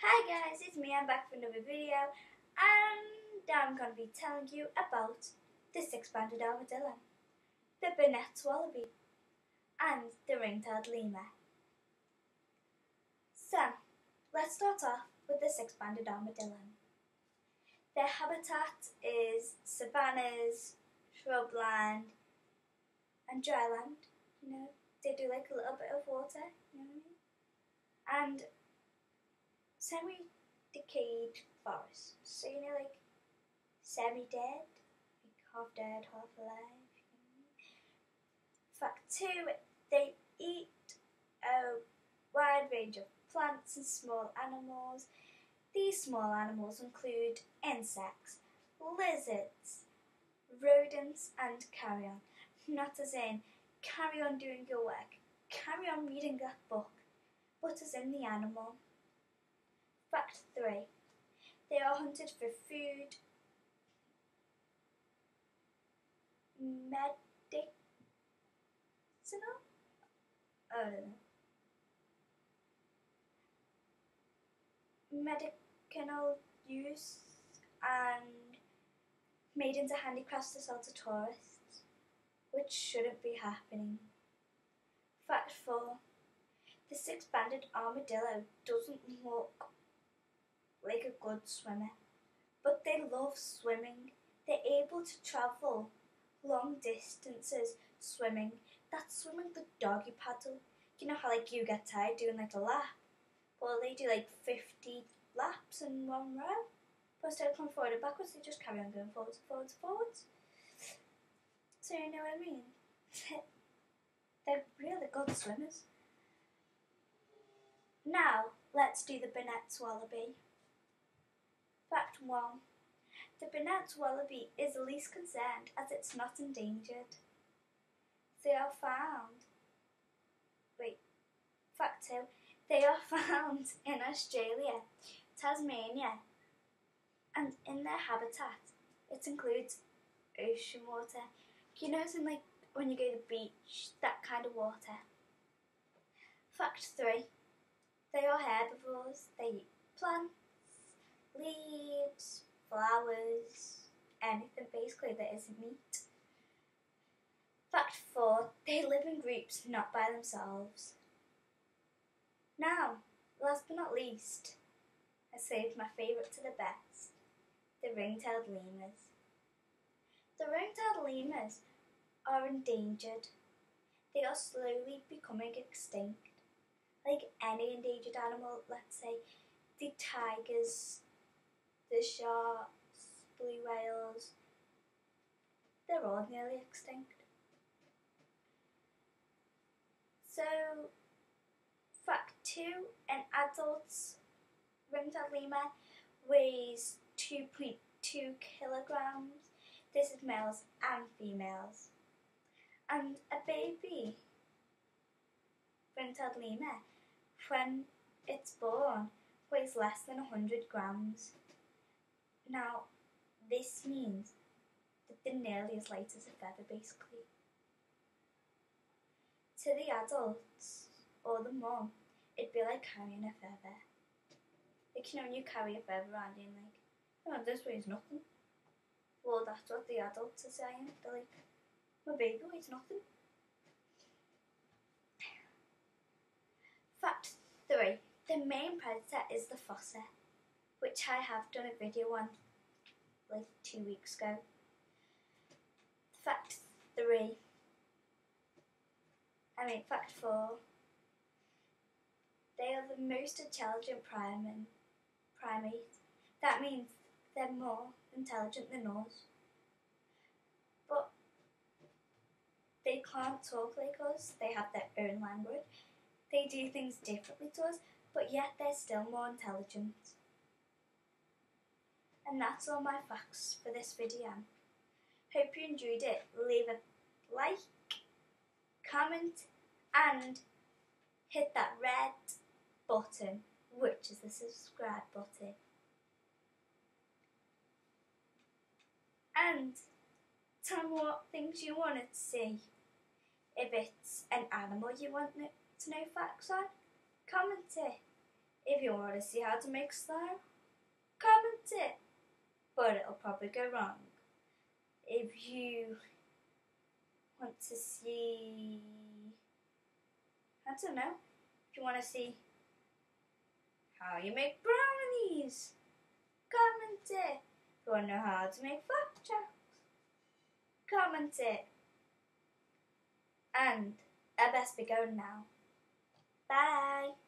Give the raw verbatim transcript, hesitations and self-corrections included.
Hi guys, it's me, I'm back for another video and I'm going to be telling you about the six-banded armadillo, the Burnett's wallaby and the ring-tailed lemur. So, let's start off with the six-banded armadillo. Their habitat is savannas, shrubland and dryland. You know, they do like a little bit of water, you know what I mean? And semi-decayed forests. So, you know, like semi-dead, like half dead, half alive. Fact two, they eat a wide range of plants and small animals. These small animals include insects, lizards, rodents and carrion. Not as in carry on doing your work, carry on reading that book, but as in the animal. Fact three, they are hunted for food, medicinal, I don't know, medicinal use and made into handicrafts to sell to tourists, which shouldn't be happening. Fact four, the six-banded armadillo doesn't look like a good swimmer, but they love swimming. They're able to travel long distances swimming. That's swimming the doggy paddle. You know how like you get tired doing like a lap? Well, they do like fifty laps in one row. But instead of coming forward and backwards, they just carry on going forwards, forwards, forwards. So you know what I mean? They're really good swimmers. Now, let's do the Burnett's wallaby. Fact one. The Burnett's wallaby is the least concerned as it's not endangered. They are found, wait, fact two, they are found in Australia, Tasmania, and in their habitat, it includes ocean water. You know, something like when you go to the beach, that kind of water. Fact three, they are herbivores. They eat plants, leaves, flowers, anything basically that isn't meat. Fact four, they live in groups, not by themselves. Now, last but not least, I saved my favourite to the best, the ring-tailed lemurs. The ring-tailed lemurs are endangered. They are slowly becoming extinct. Like any endangered animal, let's say the tigers, the sharks, blue whales, they're all nearly extinct. So, fact two, an adult ring-tailed lemur weighs two point two kilograms. This is males and females. And a baby ring-tailed lemur, when it's born, weighs less than one hundred grams. Now, this means that they're nearly as light as a feather, basically. To the adults, or the mum, it'd be like carrying a feather. Like, you know, when you carry a feather around and like, oh, this weighs nothing. Well, that's what the adults are saying. They're like, my baby weighs nothing. Fact three, the main predator is the fossa, which I have done a video on like two weeks ago. Fact three, I mean fact four, they are the most intelligent primate. primate. That means they're more intelligent than us. But they can't talk like us, they have their own language. They do things differently to us, but yet they're still more intelligent. And that's all my facts for this video. Hope you enjoyed it. Leave a like, comment and hit that red button, which is the subscribe button. And tell me what things you wanted to see. If it's an animal you want to know facts on, comment it. If you want to see how to make slime, comment it, but it'll probably go wrong. If you want to see, I don't know, if you want to see how you make brownies, comment it. If you want to know how to make flapjacks, comment it. And I best be going now. Bye.